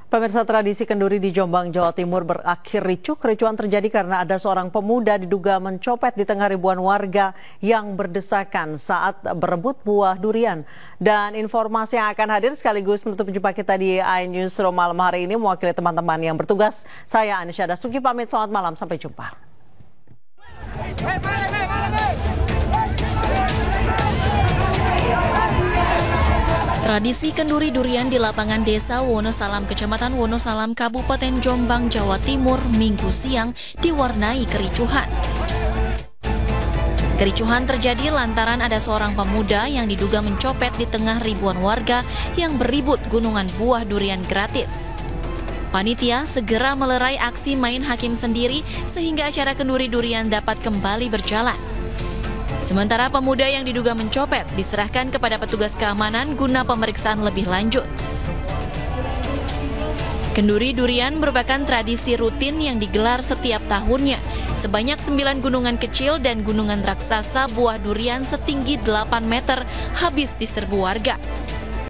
Pemirsa, tradisi kenduri di Jombang, Jawa Timur berakhir ricuh. Kericuhan terjadi karena ada seorang pemuda diduga mencopet di tengah ribuan warga yang berdesakan saat berebut buah durian. Dan informasi yang akan hadir sekaligus menutup jumpa kita di iNewsroom malam hari ini mewakili teman-teman yang bertugas. Saya Anisha Dasuki pamit, selamat malam, sampai jumpa. Tradisi kenduri durian di lapangan desa Wonosalam, Kecamatan Wonosalam, Kabupaten Jombang, Jawa Timur, Minggu siang diwarnai kericuhan. Kericuhan terjadi lantaran ada seorang pemuda yang diduga mencopet di tengah ribuan warga yang beribut gunungan buah durian gratis. Panitia segera melerai aksi main hakim sendiri sehingga acara kenduri durian dapat kembali berjalan. Sementara pemuda yang diduga mencopet diserahkan kepada petugas keamanan guna pemeriksaan lebih lanjut. Kenduri durian merupakan tradisi rutin yang digelar setiap tahunnya. Sebanyak 9 gunungan kecil dan gunungan raksasa buah durian setinggi 8 meter habis diserbu warga.